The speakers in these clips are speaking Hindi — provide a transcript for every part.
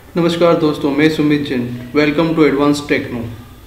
नमस्कार दोस्तों, मैं Sumit Jain. Welcome to advance techno.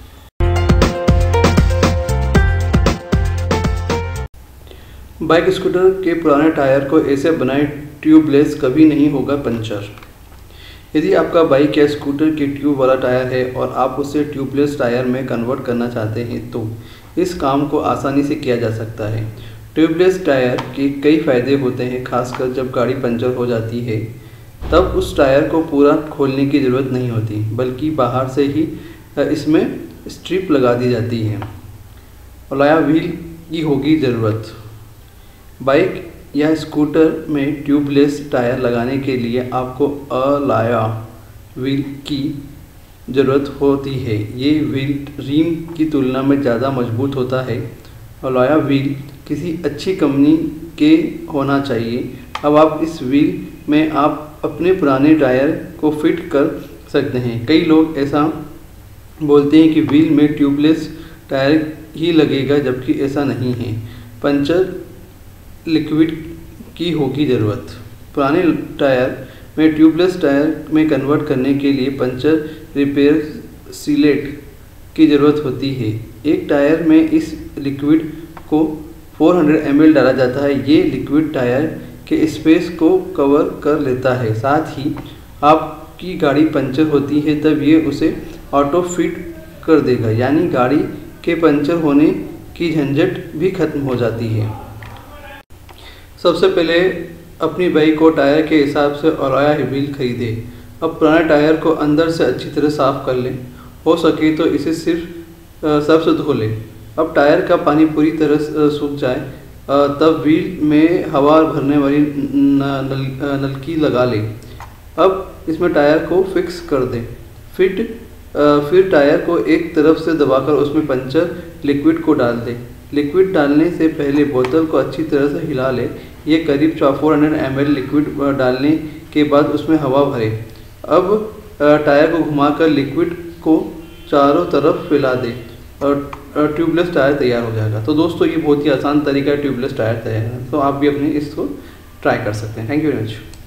Bike scooter के पुराने टायर को ऐसे बनाएं ट्यूबलेस, कभी नहीं होगा पंचर। यदि आपका बाइक या स्कूटर की ट्यूब वाला टायर है और आप उसे ट्यूबलेस टायर में कन्वर्ट करना चाहते हैं तो इस काम को आसानी से किया जा सकता है। ट्यूबलेस टायर के कई फ़ायदे होते हैं, खासकर जब गाड़ी पंचर हो जाती है। तब उस टायर को पूरा खोलने की ज़रूरत नहीं होती, बल्कि बाहर से ही इसमें स्ट्रिप लगा दी जाती है। अलाया व्हील की होगी ज़रूरत। बाइक या स्कूटर में ट्यूबलेस टायर लगाने के लिए आपको अलाया व्हील की ज़रूरत होती है। ये व्हील रिम की तुलना में ज़्यादा मजबूत होता है। अलाया व्हील किसी अच्छी कंपनी के होना चाहिए। अब आप इस व्हील में आप अपने पुराने टायर को फिट कर सकते हैं। कई लोग ऐसा बोलते हैं कि व्हील में ट्यूबलेस टायर ही लगेगा, जबकि ऐसा नहीं है। पंचर लिक्विड की होगी ज़रूरत। पुराने टायर में ट्यूबलेस टायर में कन्वर्ट करने के लिए पंचर रिपेयर सीलेट की ज़रूरत होती है। एक टायर में इस लिक्विड को 400 ml डाला जाता है। ये लिक्विड टायर के स्पेस को कवर कर लेता है। साथ ही आपकी गाड़ी पंचर होती है तब ये उसे ऑटो फिट कर देगा, यानी गाड़ी के पंचर होने की झंझट भी खत्म हो जाती है। सबसे पहले अपनी बाइक को टायर के हिसाब से अलाया व्हील खरीदें। अब पुराने टायर को अंदर से अच्छी तरह साफ़ कर लें। हो सके तो इसे सिर्फ सर्फ से धो लें। अब टायर का पानी पूरी तरह सूख जाए तब व्हील में हवा भरने वाली नलकी लगा लें। अब इसमें टायर को फिक्स कर दें। फिर टायर को एक तरफ से दबाकर उसमें पंचर लिक्विड को डाल दें। लिक्विड डालने से पहले बोतल को अच्छी तरह से हिला लें। ये करीब 400 ml लिक्विड डालने के बाद उसमें हवा भरें। अब टायर को घुमाकर लिक्विड को चारों तरफ फैला दें और ट्यूबलेस टायर तैयार हो जाएगा। तो दोस्तों, ये बहुत ही आसान तरीका है ट्यूबलेस टायर तैयार है। तो आप भी अपने इसको ट्राई कर सकते हैं। Thank you very much.